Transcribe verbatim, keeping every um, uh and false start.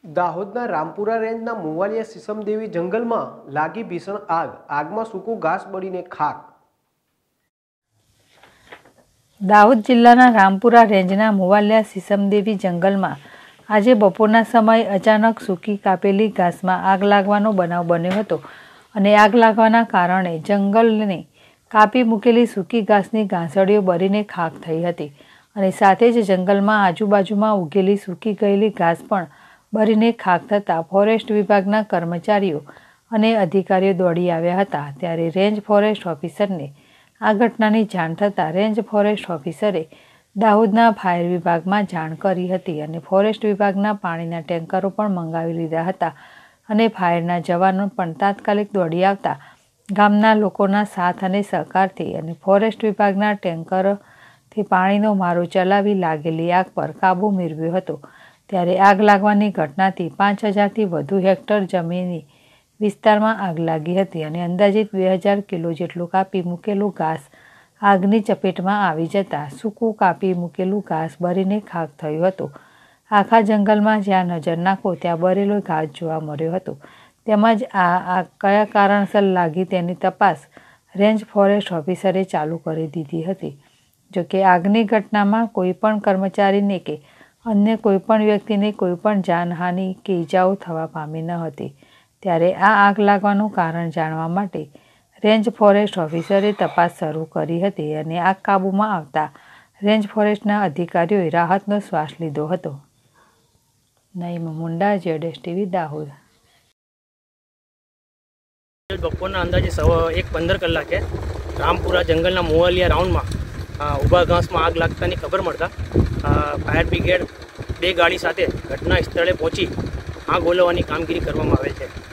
દાહોદના રામપુરા રેન્જના મુવાલિયા સીસમદેવી જંગલમાં લાગી ભીષણ આગ આગમાં સૂકું ઘાસ બળીને ખાક। દાહોદ જિલ્લાના રામપુરા રેન્જના મુવાલિયા સીસમદેવી જંગલમાં આજે બપોરના સમયે અચાનક સૂકી કાપેલી ઘાસમાં આગ લાગવાનો બનાવ બન્યો હતો અને આગ લાગવાના કારણે જંગલને કાપી મૂકેલી સૂકી ઘાસની ઘાસડીઓ બળીને ખાક થઈ હતી અને સાથે જ જંગલમાં આજુબાજુમાં ઉગેલી સૂકી ગયેલી ઘાસ પણ બળીને ખાક થતાં ફોરેસ્ટ વિભાગના કર્મચારીઓ અને અધિકારીઓ દોડી આવ્યા હતા। ત્યારે રેન્જ ફોરેસ્ટ ઓફિસરને આ ઘટનાની જાણ થતાં રેન્જ ફોરેસ્ટ ઓફિસરે દાહોદના ફાયર વિભાગમાં જાણ કરી હતી અને ફોરેસ્ટ વિભાગના પાણીના ટેન્કરો પણ મંગાવી લીધા હતા અને ફાયરના જવાનો પણ તાત્કાલિક દોડી આવતા ગામના લોકોના સાથ અને સહકારથી અને ફોરેસ્ટ વિભાગના ટેન્કરથી પાણીનો મારો ચલાવી લાગેલી આગ પર કાબૂ મેળવ્યો હતો। ત્યારે આગ લાગવાની ઘટનાથી પાંચ હજારથી વધુ હેક્ટર જમીની વિસ્તારમાં આગ લાગી હતી અને અંદાજિત બે હજાર કિલો જેટલું કાપી મૂકેલું ઘાસ આગની ચપેટમાં આવી જતાં સૂકું કાપી મૂકેલું ઘાસ બળીને ખાક થયું હતું। આખા જંગલમાં જ્યાં નજર નાખો ત્યાં બળેલો ઘાસ જોવા મળ્યો હતો તેમજ આ આગ કયા કારણસર લાગી તેની તપાસ રેન્જ ફોરેસ્ટ ઓફિસરે ચાલુ કરી દીધી હતી। જોકે આગની ઘટનામાં કોઈ પણ કર્મચારીને કે અન્ય કોઈપણ વ્યક્તિને કોઈપણ જાનહાનિ કે ઈજાઓ થવા પામી ન હતી। ત્યારે આ આગ લાગવાનું કારણ જાણવા માટે રેન્જ ફોરેસ્ટ ઓફિસરે તપાસ શરૂ કરી હતી અને આગ કાબૂમાં આવતા રેન્જ ફોરેસ્ટના અધિકારીઓએ રાહતનો શ્વાસ લીધો હતો। નઈમ મુંડા, જેડેશ ટીવી, દાહોદ। બપોરના અંદાજે સવા એક પંદર કલાકે રામપુરા જંગલના મુવાલિયા રાઉન્ડમાં ઊભા ઘાસમાં આગ લાગતાની ખબર મળતા ફાયર બ્રિગેડ બે ગાડી સાથે ઘટના સ્થળે પહોંચી આગ ઓલવવાની કામગીરી કરવામાં આવેલ છે।